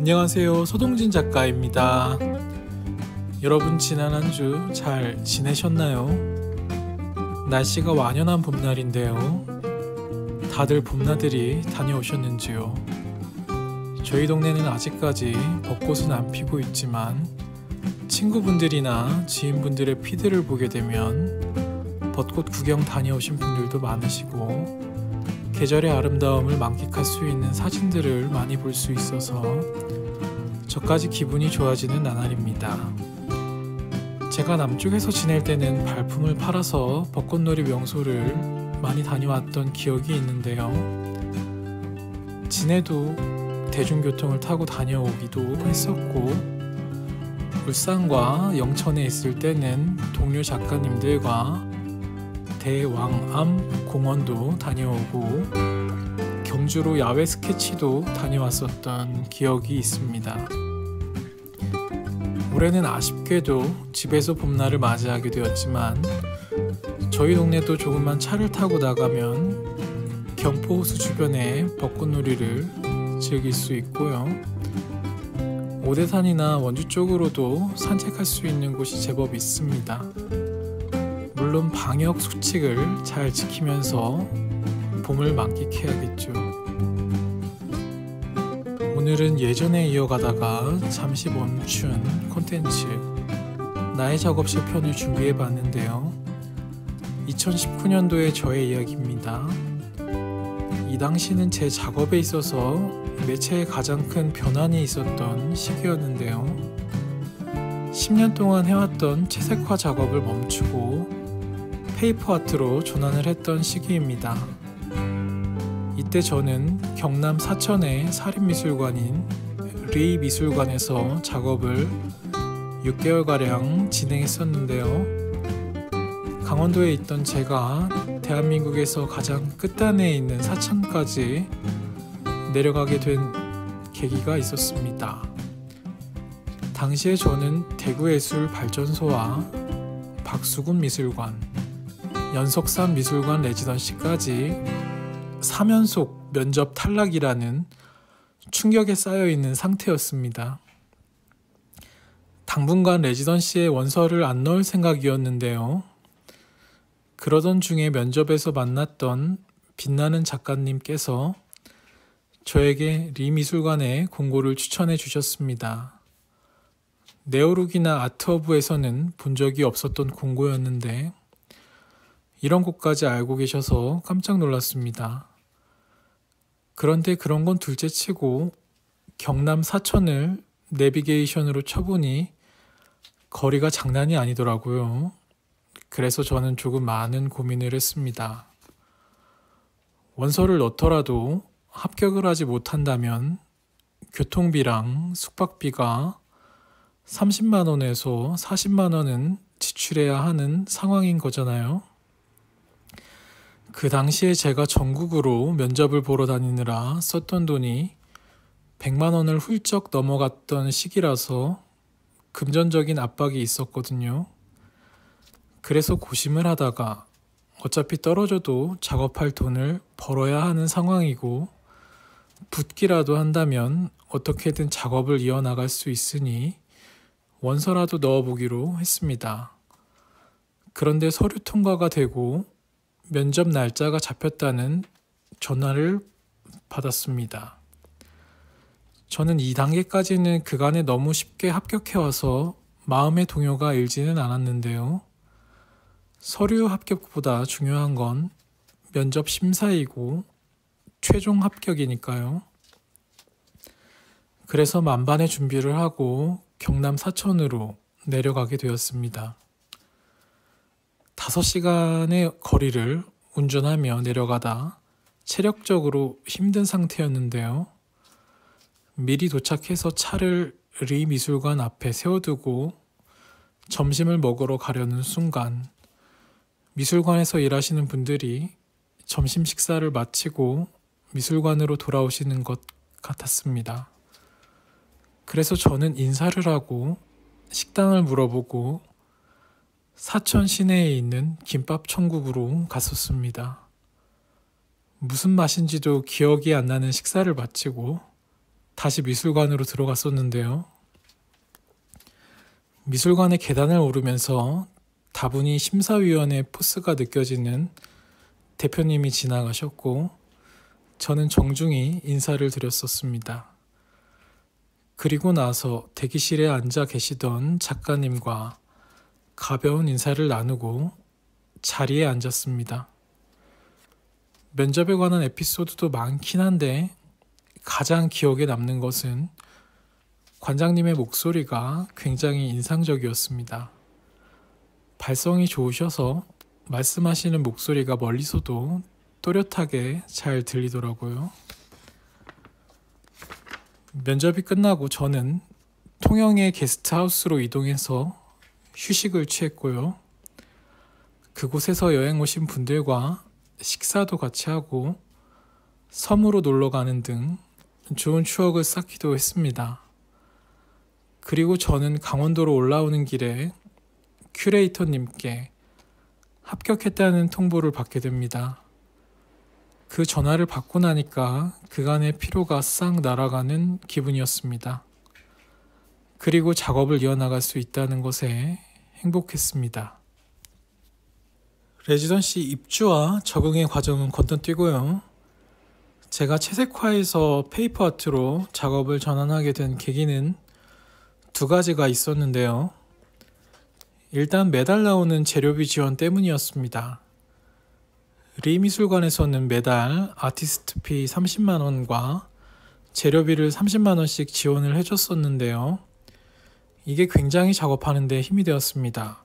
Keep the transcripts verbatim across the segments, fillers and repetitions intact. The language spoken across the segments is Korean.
안녕하세요. 서동진 작가입니다. 여러분 지난 한 주 잘 지내셨나요? 날씨가 완연한 봄날인데요. 다들 봄나들이 다녀오셨는지요? 저희 동네는 아직까지 벚꽃은 안 피고 있지만 친구분들이나 지인분들의 피드를 보게 되면 벚꽃 구경 다녀오신 분들도 많으시고 계절의 아름다움을 만끽할 수 있는 사진들을 많이 볼 수 있어서 저까지 기분이 좋아지는 나날입니다. 제가 남쪽에서 지낼 때는 발품을 팔아서 벚꽃놀이 명소를 많이 다녀왔던 기억이 있는데요. 진해도 대중교통을 타고 다녀오기도 했었고, 울산과 영천에 있을 때는 동료 작가님들과 대왕암 공원도 다녀오고 경주로 야외 스케치도 다녀왔었던 기억이 있습니다. 올해는 아쉽게도 집에서 봄날을 맞이하게 되었지만 저희 동네도 조금만 차를 타고 나가면 경포호수 주변에 벚꽃놀이를 즐길 수 있고요. 오대산이나 원주 쪽으로도 산책할 수 있는 곳이 제법 있습니다. 물론 방역 수칙을 잘 지키면서 봄을 만끽해야겠죠. 오늘은 예전에 이어가다가 잠시 멈춘 콘텐츠 나의 작업실 편을 준비해 봤는데요. 이천십구 년도의 저의 이야기입니다. 이 당시는 제 작업에 있어서 매체에 가장 큰 변환이 있었던 시기였는데요. 십 년 동안 해왔던 채색화 작업을 멈추고 페이퍼 아트로 전환을 했던 시기입니다. 이때 저는 경남 사천의 사립미술관인 리 미술관에서 작업을 육 개월가량 진행했었는데요. 강원도에 있던 제가 대한민국에서 가장 끝단에 있는 사천까지 내려가게 된 계기가 있었습니다. 당시에 저는 대구예술발전소와 박수근 미술관, 연석산 미술관 레지던시까지 삼 연속 면접 탈락이라는 충격에 쌓여있는 상태였습니다. 당분간 레지던시에 원서를 안 넣을 생각이었는데요. 그러던 중에 면접에서 만났던 빛나는 작가님께서 저에게 리 미술관에 공고를 추천해 주셨습니다. 네오룩이나 아트허브에서는 본 적이 없었던 공고였는데 이런 곳까지 알고 계셔서 깜짝 놀랐습니다. 그런데 그런 건 둘째치고 경남 사천을 내비게이션으로 쳐보니 거리가 장난이 아니더라고요. 그래서 저는 조금 많은 고민을 했습니다. 원서를 넣더라도 합격을 하지 못한다면 교통비랑 숙박비가 삼십만 원에서 사십만 원은 지출해야 하는 상황인 거잖아요. 그 당시에 제가 전국으로 면접을 보러 다니느라 썼던 돈이 백만 원을 훌쩍 넘어갔던 시기라서 금전적인 압박이 있었거든요. 그래서 고심을 하다가 어차피 떨어져도 작업할 돈을 벌어야 하는 상황이고 붙기라도 한다면 어떻게든 작업을 이어나갈 수 있으니 원서라도 넣어보기로 했습니다. 그런데 서류 통과가 되고 면접 날짜가 잡혔다는 전화를 받았습니다. 저는 이 단계까지는 그간에 너무 쉽게 합격해와서 마음의 동요가 일지는 않았는데요. 서류 합격보다 중요한 건 면접 심사이고 최종 합격이니까요. 그래서 만반의 준비를 하고 경남 사천으로 내려가게 되었습니다. 다섯 시간의 거리를 운전하며 내려가다 체력적으로 힘든 상태였는데요. 미리 도착해서 차를 리 미술관 앞에 세워두고 점심을 먹으러 가려는 순간 미술관에서 일하시는 분들이 점심 식사를 마치고 미술관으로 돌아오시는 것 같았습니다. 그래서 저는 인사를 하고 식당을 물어보고 사천 시내에 있는 김밥 천국으로 갔었습니다. 무슨 맛인지도 기억이 안 나는 식사를 마치고 다시 미술관으로 들어갔었는데요. 미술관의 계단을 오르면서 다분히 심사위원의 포스가 느껴지는 대표님이 지나가셨고 저는 정중히 인사를 드렸었습니다. 그리고 나서 대기실에 앉아 계시던 작가님과 가벼운 인사를 나누고 자리에 앉았습니다. 면접에 관한 에피소드도 많긴 한데 가장 기억에 남는 것은 관장님의 목소리가 굉장히 인상적이었습니다. 발성이 좋으셔서 말씀하시는 목소리가 멀리서도 또렷하게 잘 들리더라고요. 면접이 끝나고 저는 통영의 게스트하우스로 이동해서 휴식을 취했고요. 그곳에서 여행 오신 분들과 식사도 같이 하고 섬으로 놀러 가는 등 좋은 추억을 쌓기도 했습니다. 그리고 저는 강원도로 올라오는 길에 큐레이터님께 합격했다는 통보를 받게 됩니다. 그 전화를 받고 나니까 그간의 피로가 싹 날아가는 기분이었습니다. 그리고 작업을 이어나갈 수 있다는 것에 행복했습니다. 레지던시 입주와 적응의 과정은 건너뛰고요. 제가 채색화에서 페이퍼 아트로 작업을 전환하게 된 계기는 두 가지가 있었는데요. 일단 매달 나오는 재료비 지원 때문이었습니다. 리미술관에서는 매달 아티스트피 삼십만 원과 재료비를 삼십만 원씩 지원을 해줬었는데요. 이게 굉장히 작업하는 데 힘이 되었습니다.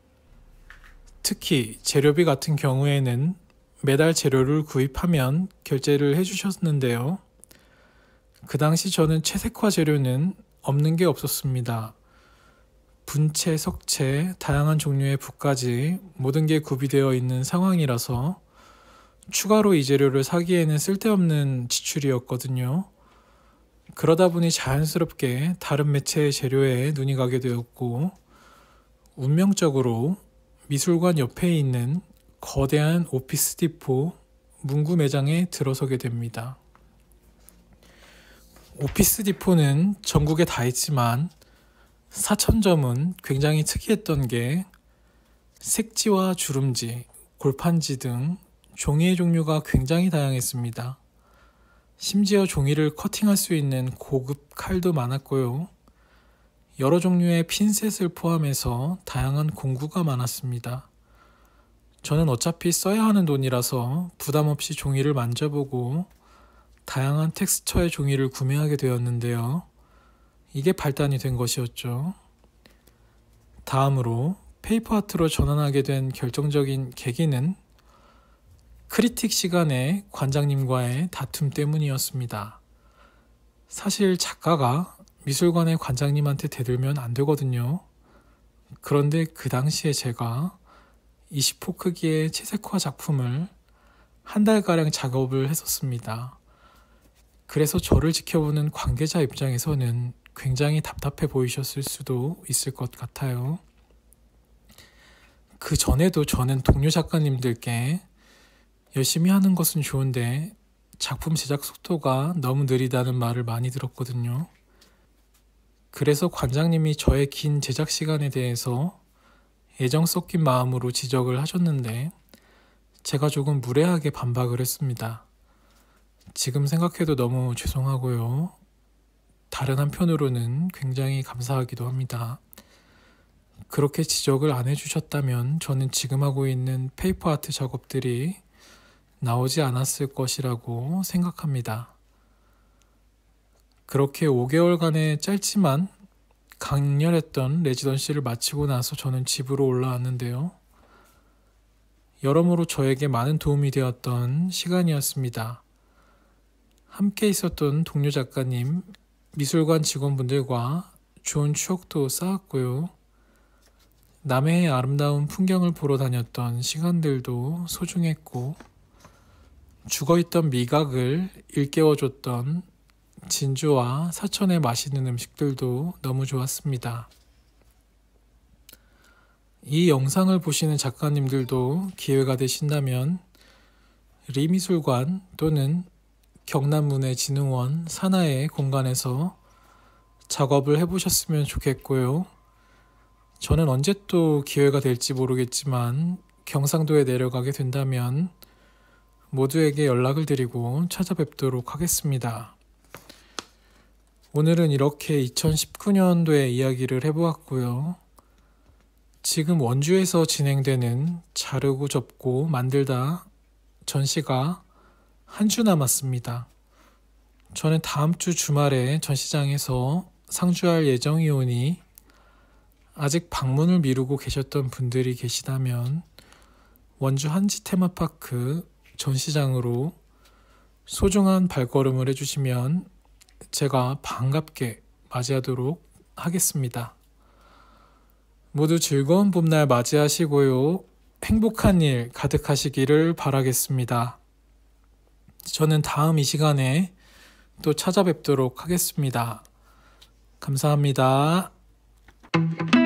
특히 재료비 같은 경우에는 매달 재료를 구입하면 결제를 해주셨는데요. 그 당시 저는 채색화 재료는 없는 게 없었습니다. 분체, 석체, 다양한 종류의 붓까지 모든 게 구비되어 있는 상황이라서 추가로 이 재료를 사기에는 쓸데없는 지출이었거든요. 그러다 보니 자연스럽게 다른 매체의 재료에 눈이 가게 되었고 운명적으로 미술관 옆에 있는 거대한 오피스 디포 문구 매장에 들어서게 됩니다. 오피스 디포는 전국에 다 있지만 사천점은 굉장히 특이했던 게 색지와 주름지, 골판지 등 종이의 종류가 굉장히 다양했습니다. 심지어 종이를 커팅할 수 있는 고급 칼도 많았고요. 여러 종류의 핀셋을 포함해서 다양한 공구가 많았습니다. 저는 어차피 써야 하는 돈이라서 부담 없이 종이를 만져보고 다양한 텍스처의 종이를 구매하게 되었는데요. 이게 발단이 된 것이었죠. 다음으로 페이퍼 아트로 전환하게 된 결정적인 계기는 크리틱 시간에 관장님과의 다툼 때문이었습니다. 사실 작가가 미술관의 관장님한테 대들면 안 되거든요. 그런데 그 당시에 제가 이십 호 크기의 채색화 작품을 한 달가량 작업을 했었습니다. 그래서 저를 지켜보는 관계자 입장에서는 굉장히 답답해 보이셨을 수도 있을 것 같아요. 그 전에도 저는 동료 작가님들께 열심히 하는 것은 좋은데 작품 제작 속도가 너무 느리다는 말을 많이 들었거든요. 그래서 관장님이 저의 긴 제작 시간에 대해서 애정 섞인 마음으로 지적을 하셨는데 제가 조금 무례하게 반박을 했습니다. 지금 생각해도 너무 죄송하고요. 다른 한편으로는 굉장히 감사하기도 합니다. 그렇게 지적을 안 해주셨다면 저는 지금 하고 있는 페이퍼 아트 작업들이 나오지 않았을 것이라고 생각합니다. 그렇게 오 개월간의 짧지만 강렬했던 레지던시를 마치고 나서 저는 집으로 올라왔는데요. 여러모로 저에게 많은 도움이 되었던 시간이었습니다. 함께 있었던 동료 작가님, 미술관 직원분들과 좋은 추억도 쌓았고요. 남해의 아름다운 풍경을 보러 다녔던 시간들도 소중했고 죽어있던 미각을 일깨워줬던 진주와 사천의 맛있는 음식들도 너무 좋았습니다. 이 영상을 보시는 작가님들도 기회가 되신다면 리미술관 또는 경남문해진흥원 산하의 공간에서 작업을 해보셨으면 좋겠고요. 저는 언제 또 기회가 될지 모르겠지만 경상도에 내려가게 된다면 모두에게 연락을 드리고 찾아뵙도록 하겠습니다. 오늘은 이렇게 이천십구 년도의 이야기를 해보았고요. 지금 원주에서 진행되는 자르고 접고 만들다 전시가 한 주 남았습니다. 저는 다음 주 주말에 전시장에서 상주할 예정이 오니 아직 방문을 미루고 계셨던 분들이 계시다면 원주 한지 테마파크 전시장으로 소중한 발걸음을 해주시면 제가 반갑게 맞이하도록 하겠습니다. 모두 즐거운 봄날 맞이하시고요. 행복한 일 가득하시기를 바라겠습니다. 저는 다음 이 시간에 또 찾아뵙도록 하겠습니다. 감사합니다.